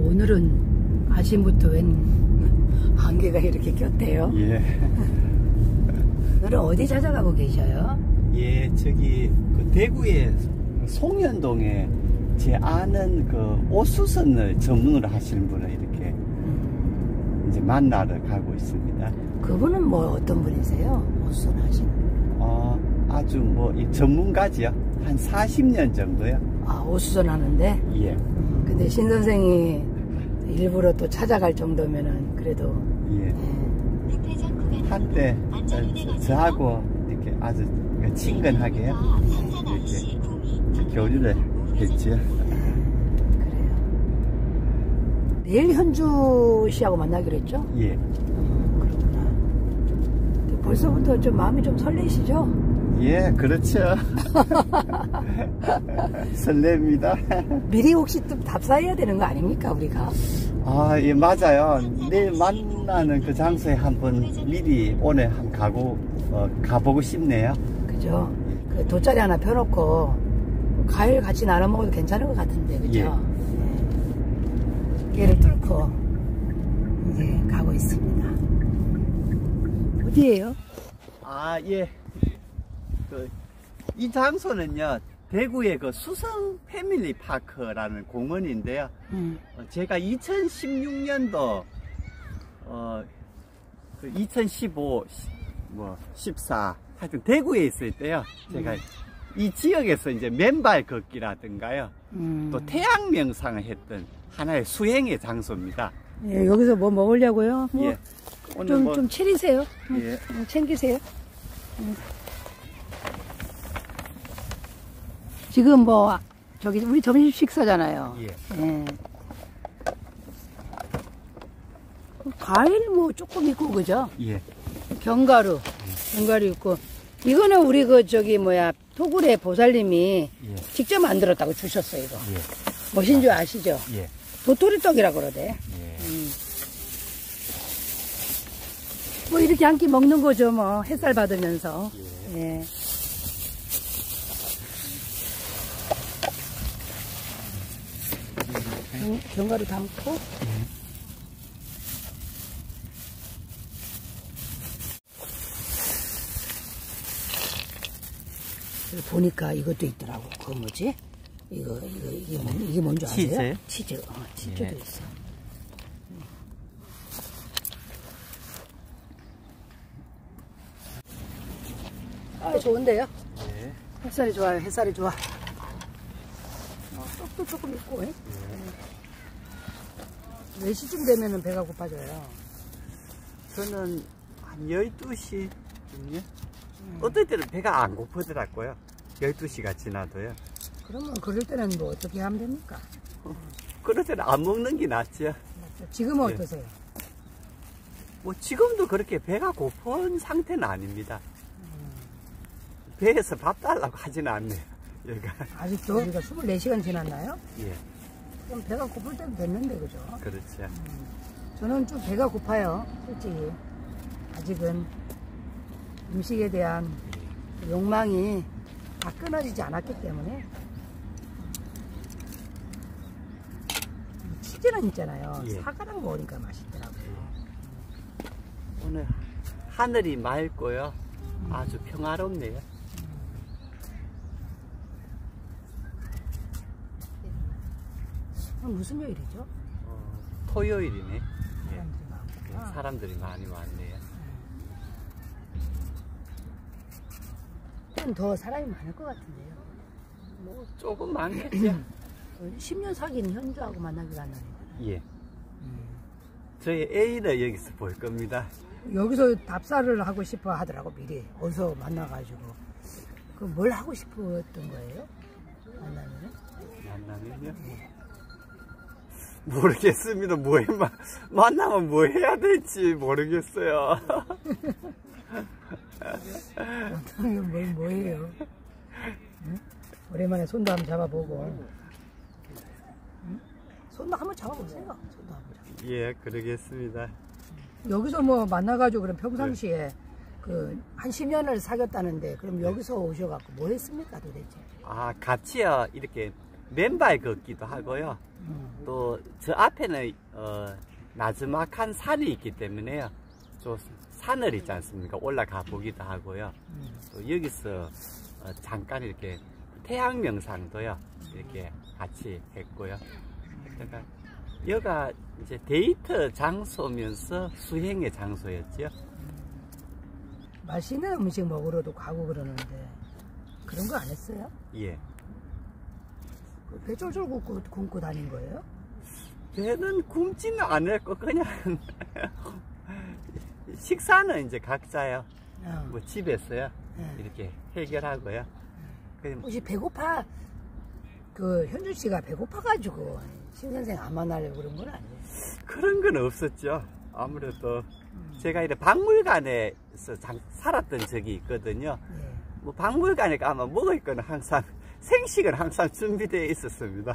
오늘은 아침부터 웬 안개가 이렇게 꼈대요. 예. 오늘은 어디 찾아가고 계셔요? 예, 저기 그 대구의 송년동에 제 아는 그 옷수선을 전문으로 하시는 분을 이렇게 이제 만나러 가고 있습니다. 그분은 뭐 어떤 분이세요? 옷수선 하시는? 아주 뭐 이 전문가지요. 한 40년 정도요. 아, 옷수선 하는데? 예. 근데 신 선생이 일부러 또 찾아갈 정도면은 그래도 예. 한때 저하고 이렇게 아주 친근하게 이렇게 교류를 했지요. 그래요. 내일 현주 씨하고 만나기로 했죠? 예. 그렇구나. 벌써부터 좀 마음이 좀 설레시죠? 예, 그렇죠. 설렙니다. 미리 혹시 또 답사해야 되는 거 아닙니까, 우리가? 아, 예, 맞아요. 내일 만나는 그 장소에 한번 미리 오늘 한번 가보고 싶네요. 그죠? 그 돗자리 하나 펴놓고 과일 같이 나눠 먹어도 괜찮은 것 같은데, 그죠? 예. 네. 얘를 뚫고 이제 가고 있습니다. 어디예요? 아, 예. 이 장소는요, 대구의 그 수성 패밀리 파크라는 공원인데요. 제가 2016년도, 2015, 14, 하여튼 대구에 있을 때요. 제가 이 지역에서 이제 맨발 걷기라든가요. 또 태양 명상을 했던 하나의 수행의 장소입니다. 예, 여기서 뭐 먹으려고요? 뭐 예. 오늘 좀 차리세요. 예. 챙기세요. 지금 뭐 저기 우리 점심 식사잖아요. 예. 예. 과일 뭐 조금 있고 그죠? 예. 견과류 있고 이거는 우리 그 저기 뭐야 토굴의 보살님이 예. 직접 만들었다고 주셨어요 이거. 예. 뭐신 줄 아시죠? 예. 도토리떡이라 그러대. 예. 뭐 이렇게 한 끼 먹는 거죠 뭐 햇살 받으면서. 예. 예. 견과류 담고. 보니까 이것도 있더라고. 그거 뭐지? 이게 뭔지 아세요? 치즈요? 치즈. 치즈도 예. 있어. 아, 좋은데요? 예. 햇살이 좋아요. 햇살이 좋아. 떡도 조금 있고. 예. 4시쯤 되면은 배가 고파져요. 저는 한 12시쯤요? 어떨 때는 배가 안 고프더라고요. 12시가 지나도요. 그러면 그럴 때는 뭐 어떻게 하면 됩니까? 그럴 때는 안 먹는 게 낫죠. 지금은 예. 어떠세요? 뭐 지금도 그렇게 배가 고픈 상태는 아닙니다. 배에서 밥 달라고 하지는 않네요. 여기가. 아직도? 우리가 24시간 지났나요? 예. 그럼 배가 고플 때도 됐는데, 그죠? 그렇죠. 저는 좀 배가 고파요, 솔직히. 아직은 음식에 대한 욕망이 다 끊어지지 않았기 때문에. 치즈는 있잖아요. 예. 사과랑 먹으니까 맛있더라고요. 오늘 하늘이 맑고요. 아주 평화롭네요. 무슨 요일이죠? 토요일이네. 예. 사람들이 많구나. 사람들이 많이 왔네요. 좀 더 사람이 많을 것 같은데요. 뭐 조금 많겠죠. 10년 사귄 현주하고 만나기로 한 날이에요. 예. 저희 애인을 여기서 볼 겁니다. 여기서 답사를 하고 싶어 하더라고, 미리. 어디서 만나가지고. 그 뭘 하고 싶었던 거예요? 만나면은? 만나면요? 모르겠습니다. 만나면 뭐 해야 될지 모르겠어요. 만나면 뭐예요? 응? 오랜만에 손도 한번 잡아보고. 응? 손도 한번 잡아보세요. 손도 한번 잡아보세요. 예, 그러겠습니다. 여기서 뭐 만나가지고 그럼 평상시에 한 10년을 사귀었다는데 그럼 여기서 오셔갖고 뭐 했습니까 도대체? 아, 같이요. 이렇게 맨발 걷기도 하고요. 또 저 앞에는 나즈막한 산이 있기 때문에요. 저 산을 있지 않습니까? 올라가 보기도 하고요. 또 여기서 잠깐 이렇게 태양 명상도요. 이렇게 같이 했고요. 그러니까 여기가 이제 데이트 장소면서 수행의 장소였죠. 맛있는 음식 먹으러도 가고 그러는데 그런 거 안 했어요? 예. 배 쫄쫄 굶고 다닌 거예요? 배는 굶지는 않았고 그냥 식사는 이제 각자요. 뭐 집에서요. 이렇게 해결하고요. 혹시 배고파 그 현준 씨가 배고파가지고 신 선생 안 만나려고 그런 건 아니에요? 그런 건 없었죠. 아무래도 제가 이래 박물관에서 살았던 적이 있거든요. 네. 뭐 박물관에 가면 먹을 거는 항상 생식은 항상 준비되어 있었습니다.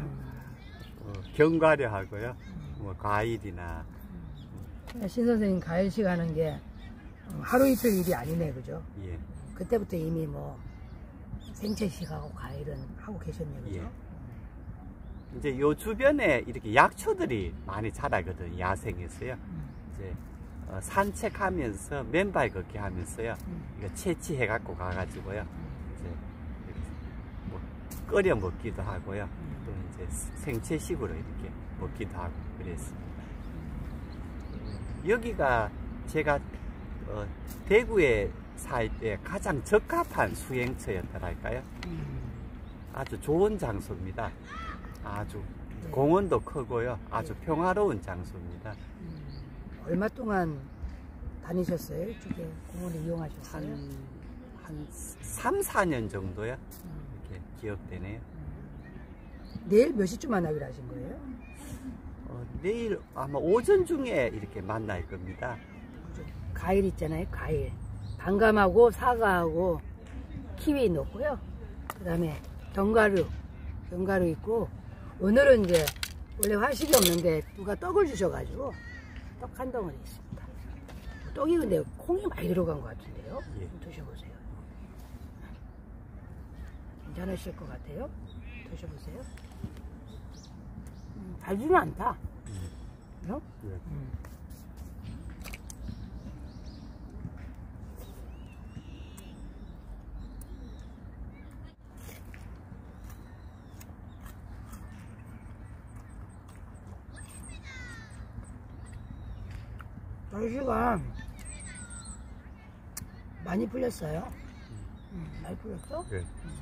견과류 하고요. 뭐 과일이나. 신 선생님 가일식 하는 게 하루 이틀 일이 아니네, 그죠? 예. 그때부터 이미 뭐 생채식하고 과일은 하고 계셨네, 그죠? 예. 이제 요 주변에 이렇게 약초들이 많이 자라거든요. 야생에서요. 이제 산책하면서 맨발 걷기 하면서요. 이거 채취해 갖고 가가지고요. 이제 뭐 끓여 먹기도 하고요. 또 이제 생채식으로 이렇게 먹기도 하고 그랬습니다. 여기가 제가 대구에 살 때 가장 적합한 수행처였더랄까요? 아주 좋은 장소입니다. 아주 공원도 크고요. 아주 평화로운 장소입니다. 얼마 동안 다니셨어요? 이쪽에 공원을 이용하셨어요? 한 3, 4년 정도요? 이렇게 기억되네요. 내일 몇 시쯤 만나기로 하신 거예요? 내일 아마 오전 중에 이렇게 만날 겁니다. 과일 있잖아요, 과일. 단감하고 사과하고 키위 넣고요. 그 다음에 견과류 있고, 오늘은 이제 원래 화식이 없는데 누가 떡을 주셔가지고 떡 한 덩어리 있습니다. 떡이 근데 콩이 많이 들어간 것 같은데요? 예. 드셔보세요. 괜찮으실 것 같아요? 드셔보세요. 달지는 않다. 그죠? 예. 날씨가 많이 풀렸어요. 많이 풀렸어? 예.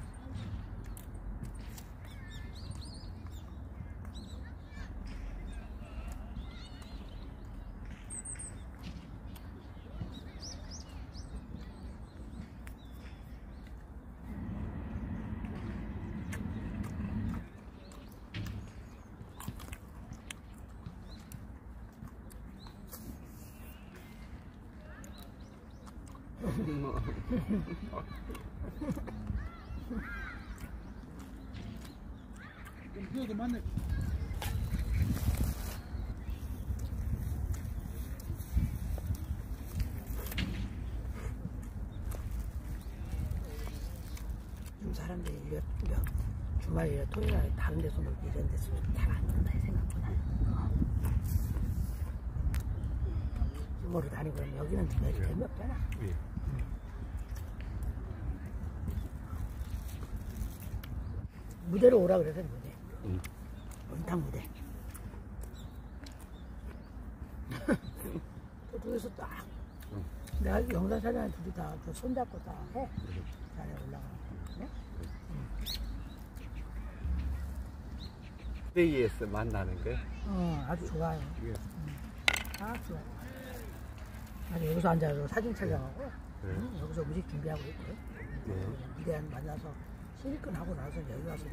그래도 맞네. 좀 사람들이 주말이나 토요일에 다른 데서 놀고 이런 데서 잘 안 논다 생각보다. 주말로 다니고 그러면 여기는 별 재미없잖아. 예. 무대로 오라 그래서 무대. 원탕 무대. 저쪽에서 딱 내가 영상 촬영한 둘이 다 손잡고 다 해. 자리에 올라가는 거. 여기에서 만나는 거예요? 아주 좋아요. 예. 아주 좋아요. 아주 여기서 앉아서 사진 촬영하고 여기서 음식 준비하고 있고요. 무대 만나서 실컷 하고 나서 여기 와서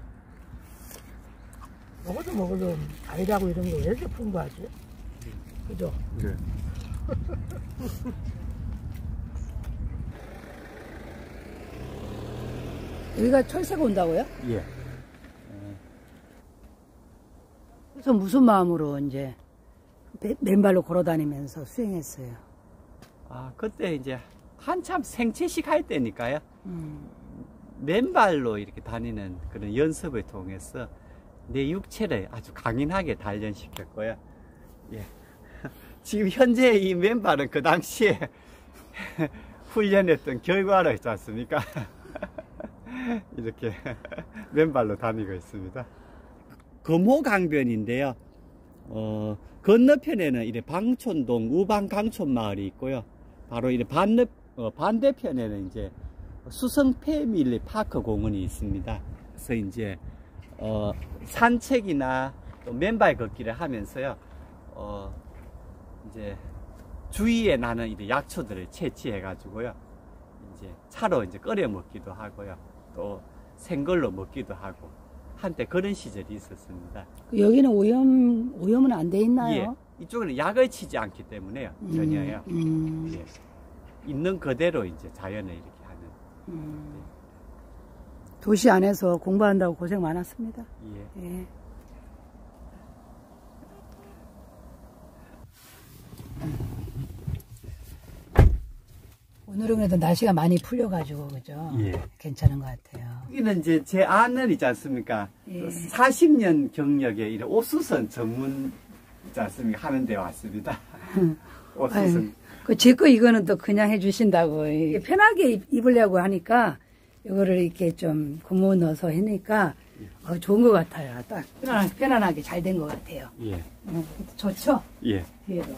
우리 먹어도 과일하고 이런 게 왜 이렇게 풍부하지? 그죠? 네. 여기가 철새가 온다고요? 예. 그래서 무슨 마음으로 이제 맨발로 걸어 다니면서 수행했어요? 아, 그때 이제 한참 생채식 할 때니까요. 맨발로 이렇게 다니는 그런 연습을 통해서 내 육체를 아주 강인하게 단련시켰고요. 예. 지금 현재 이 맨발은 그 당시에 훈련했던 결과로 있지 않습니까? 이렇게 맨발로 다니고 있습니다. 금호강변인데요. 건너편에는 이래 방촌동 우방강촌마을이 있고요. 바로 이래 반대편에는 이제 수성 패밀리 파크 공원이 있습니다. 그래서 이제 산책이나 또 맨발 걷기를 하면서요. 이제 주위에 나는 이제 약초들을 채취해 가지고요. 이제 차로 이제 끓여 먹기도 하고요. 또 생걸로 먹기도 하고 한때 그런 시절이 있었습니다. 여기는 오염은 안 돼 있나요? 예, 이쪽은 약을 치지 않기 때문에요. 전혀요. 예, 있는 그대로 이제 자연을 이렇게 하는. 도시 안에서 공부한다고 고생 많았습니다. 예. 예. 오늘은 그래도 날씨가 많이 풀려가지고 그죠? 예. 괜찮은 것 같아요. 여기는 이제 제 아는 있지 않습니까? 예. 40년 경력의 이런 옥수선 전문 있지 않습니까? 하는 데 왔습니다. 옥수선. 제 거 이거는 또 그냥 해주신다고. 편하게 입으려고 하니까 이거를 이렇게 좀 고무 넣어서 해니까 좋은 것 같아요. 딱 편안하게 잘 된 것 같아요. 예. 좋죠? 예. 뒤에도.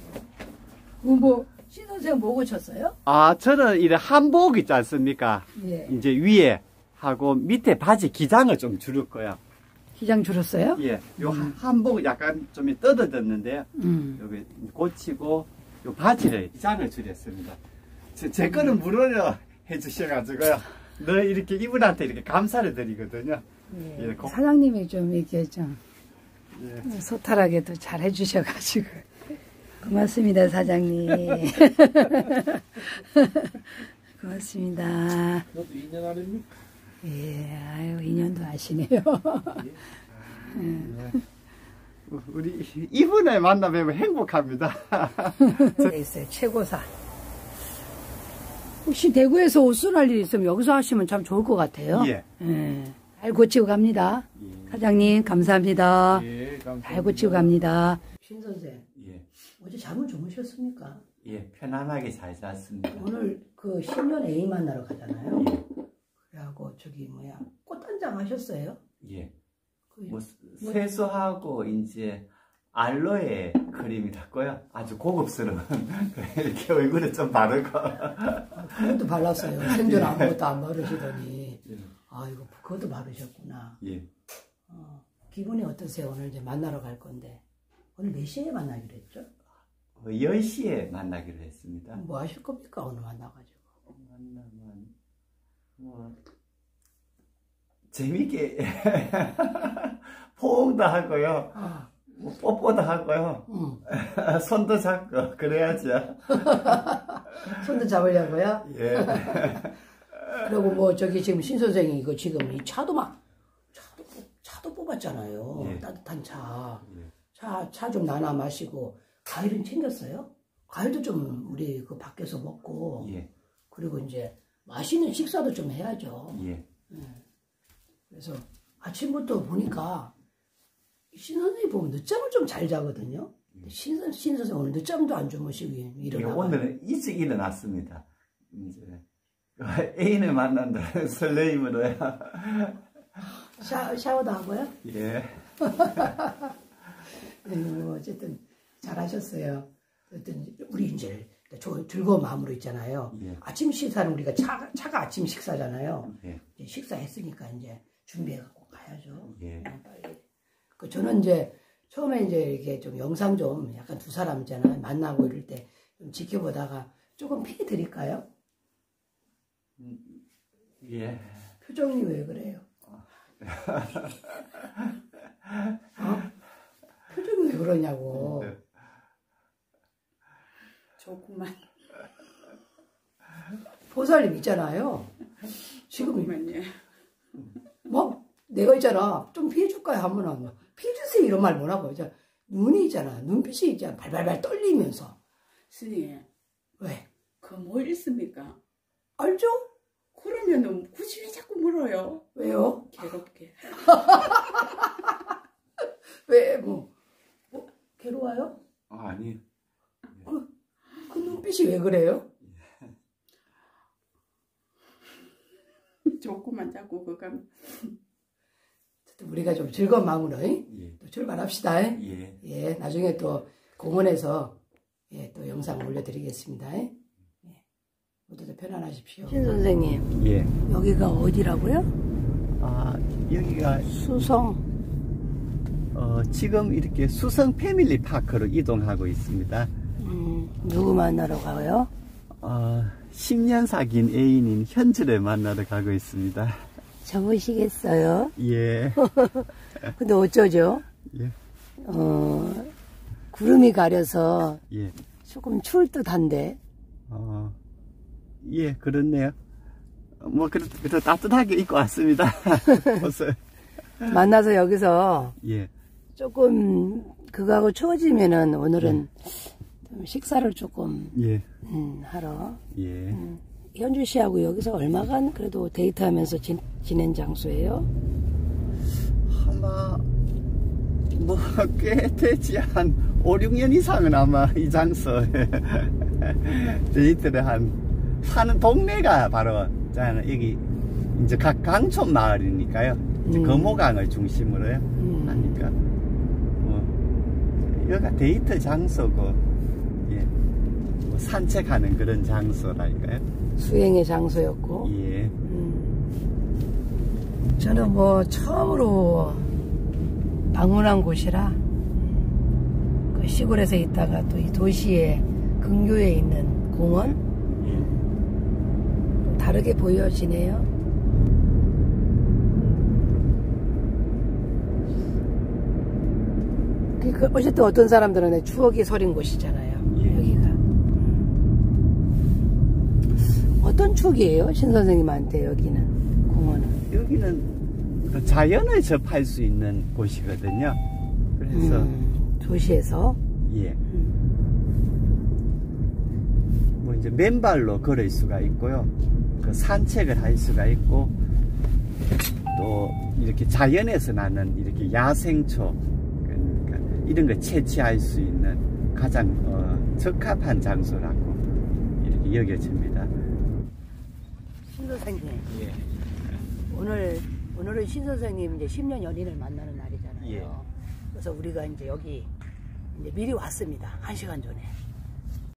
뭐 신선생 뭐 고쳤어요? 아, 저는 이래 한복 있지 않습니까? 예. 이제 위에 하고 밑에 바지 기장을 좀 줄일 거야. 기장 줄었어요? 예. 요 한복 약간 좀 떠들었는데요. 여기 고치고 요 바지를 기장을 줄였습니다. 제 거는 무료로 해주셔가지고요. 늘 이렇게 이분한테 이렇게 감사를 드리거든요. 예. 예, 사장님이 좀 이렇게 좀 예. 소탈하게도 잘 해주셔가지고 고맙습니다, 사장님. 고맙습니다. 너도 2년 아닙니까? 예, 아유, 2년도 아시네요. 우리 이분을 만나뵈면 행복합니다. 있어요, 최고사. 혹시 대구에서 옷순할 일 있으면 여기서 하시면 참 좋을 것 같아요. 예. 예. 잘 고치고 갑니다. 예. 사장님, 감사합니다. 예, 감사합니다. 잘 고치고 갑니다. 신 선생, 예. 어제 잠을 주무셨습니까? 예, 편안하게 잘 잤습니다. 오늘 그 신년 A 만나러 가잖아요. 예. 그래갖고 저기 뭐야 꽃단장 하셨어요? 예. 그 뭐 세수하고 이제 알로에 크림이라고요. 아주 고급스러운 이렇게 얼굴에 좀 바르고. 그것도 발랐어요. 생전 아무것도 안 바르시더니. 예. 아이고 그것도 바르셨구나. 예. 기분이 어떠세요? 오늘 이제 만나러 갈 건데 오늘 몇 시에 만나기로 했죠? 10시에 만나기로 했습니다. 뭐 하실 겁니까 오늘 만나가지고? 만나면 뭐 재밌게 포옹도 하고요. 뭐 뽀뽀도 하고요. 손도 잡고 그래야죠. 손도 잡으려고요? 예. 그리고 뭐 저기 지금 신 선생이 이거 지금 이 차도 차도 뽑았잖아요. 예. 따뜻한 차. 예. 차 좀 나눠 마시고 과일은 챙겼어요? 과일도 좀 우리 그 밖에서 먹고. 예. 그리고 이제 맛있는 식사도 좀 해야죠. 예. 그래서 아침부터 보니까 신 선생님 보면 늦잠을 좀 잘 자거든요. 신 선생 오늘 늦잠도 안 주무시고 예, 일어나요. 오늘은 일찍 일어났습니다. 이제 애인을 만난다는 설레임으로요. 샤워도 하고요? 예. 뭐 어쨌든 잘하셨어요. 어쨌든 우리 이제 즐거운 마음으로 있잖아요. 예. 아침 식사는 우리가 차가 아침 식사잖아요. 예. 이제 식사했으니까 이제 준비해갖고 가야죠. 예. 빨리. 저는 이제 처음에 이제 이렇게 좀 영상 좀 약간 두 사람 있잖아요. 만나고 이럴 때 좀 지켜보다가 조금 피해 드릴까요? 예. 표정이 왜 그래요? 표정이 왜 그러냐고. 조금만. 보살님 있잖아요. 지금 조금만요. 뭐 내가 있잖아. 좀 피해줄까요? 하면은 피해주세요 이런 말 못하고 이제 눈이 있잖아. 눈빛이 있잖아. 발발발 떨리면서. 스님, 왜? 그 뭐 있습니까? 알죠? 그러면은 굳이 왜 자꾸 물어요? 왜요? 괴롭게. 왜, 괴로워요? 아니. 그 눈빛이 왜 그래요? 조금만 자꾸 그거 우리가 좀 즐거운 마음으로 예. 또 출발합시다. 예. 예, 나중에 또 공원에서 예, 또 영상 올려드리겠습니다. 예. 모두들 편안하십시오. 신 선생님, 예. 여기가 어디라고요? 아, 여기가 수성. 지금 이렇게 수성 패밀리 파크로 이동하고 있습니다. 누구 만나러 가요? 10년 사귄 애인인 현주를 만나러 가고 있습니다. 접으시겠어요? 예. 근데 어쩌죠? 예. 구름이 가려서 예. 조금 추울 듯한데. 예, 그렇네요. 뭐, 그래도 따뜻하게 입고 왔습니다. 옷을. 만나서 여기서 예. 조금 그거하고 추워지면은 오늘은 좀 식사를 조금 예. 하러. 예. 현주 씨하고 여기서 얼마간 그래도 데이트하면서 지낸 장소예요? 아마 뭐 꽤 되지 한 5, 6년 이상은 아마 이 장소에 데이트를 사는 동네가 바로 여기 이제 각 강촌 마을이니까요. 이제 거모강을 중심으로요. 하니까 뭐 여기가 데이트 장소고 예. 뭐 산책하는 그런 장소랄까요. 수행의 장소였고. 예. 저는 뭐 처음으로 방문한 곳이라 그 시골에서 있다가 또 이 도시의 근교에 있는 공원 다르게 보여지네요. 그 어쨌든 어떤 사람들은 추억이 서린 곳이잖아요. 예. 여기가. 어떤 추억이에요? 신 선생님한테 여기는 공원은? 여기는 그 자연을 접할 수 있는 곳이거든요. 그래서 도시에서 예. 뭐 이제 맨발로 걸을 수가 있고요. 그 산책을 할 수가 있고 또 이렇게 자연에서 나는 이렇게 야생초 그러니까 이런 걸 채취할 수 있는 가장 적합한 장소라고 이렇게 여겨집니다. 신 선생님. 예. 오늘은 신 선생님 이제 10년 연인을 만나는 날이잖아요. 예. 그래서 우리가 이제 여기 이제 미리 왔습니다. 1시간 전에.